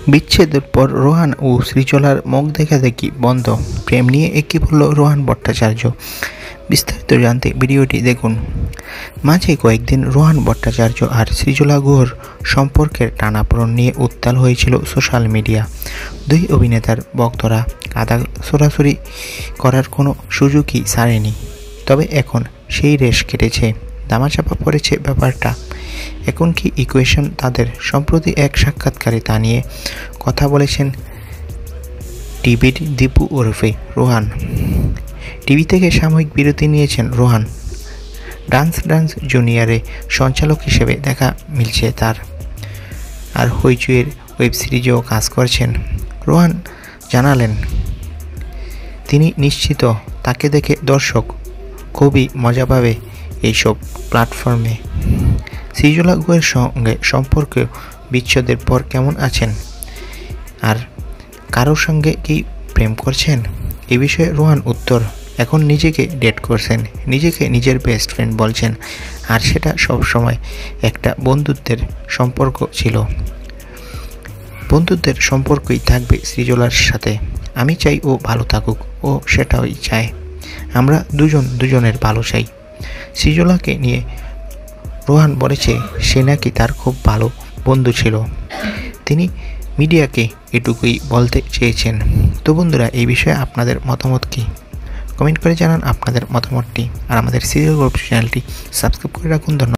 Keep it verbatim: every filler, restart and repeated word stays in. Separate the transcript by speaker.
Speaker 1: বিচ্ছেদের পর রোহান ও সৃজলার মুখ দেখাদেখি বন্ধ। প্রেম নিয়ে একই বলল রোহান ভট্টাচার্য। বিস্তারিত জানতে ভিডিওটি দেখুন। মাঝে কয়েকদিন রোহান ভট্টাচার্য আর সৃজলা গুহর সম্পর্কের টানাপোড়েন নিয়ে উত্তাল হয়েছিল সোশ্যাল মিডিয়া। দুই অভিনেতার ভক্তরা কাদা ছোড়াছুড়ি করার কোনো সুযোগই ছাড়েনি। তবে এখন সেই রেশ কেটেছে, দামাচাপা পড়েছে ব্যাপারটা। এখন কি ইকুয়েশন তাদের? সম্প্রতি এক সাক্ষাৎকারে তা নিয়ে কথা বলেছেন টিভির দীপু ওরফে রোহান। টিভি থেকে সাময়িক বিরতি নিয়েছেন রোহান। ডান্স ডান্স জুনিয়রে সঞ্চালক হিসেবে দেখা মিলছে তার, আর হইচইয়ের ওয়েব সিরিজেও কাজ করছেন। রোহান জানালেন, তিনি নিশ্চিত তাকে দেখে দর্শক খুবই মজা পাবে এইসব প্ল্যাটফর্মে। সৃজলা গুহের সঙ্গে সম্পর্ক বিচ্ছেদের পর কেমন আছেন, আর কারোর সঙ্গে কি প্রেম করছেন? এ বিষয়ে রোহান উত্তর, এখন নিজেকে ডেট করছেন, নিজেকে নিজের বেস্ট ফ্রেন্ড বলছেন, আর সেটা সব সময় একটা বন্ধুত্বের সম্পর্ক ছিল। বন্ধুত্বের সম্পর্কই থাকবে সৃজলার সাথে। আমি চাই ও ভালো থাকুক, ও সেটাই চায়। আমরা দুজন দুজনের ভালো চাই। সৃজলাকে নিয়ে রোহান বলেছে সে নাকি তার খুব ভালো বন্ধু ছিল। তিনি মিডিয়াকে এটুকুই বলতে চেয়েছেন। তো বন্ধুরা, এই বিষয়ে আপনাদের মতামত কি? কমেন্ট করে জানান আপনাদের মতামতটি, আর আমাদের সিরিয়াল গল্প চ্যানেলটি সাবস্ক্রাইব করে রাখুন। ধন্যবাদ।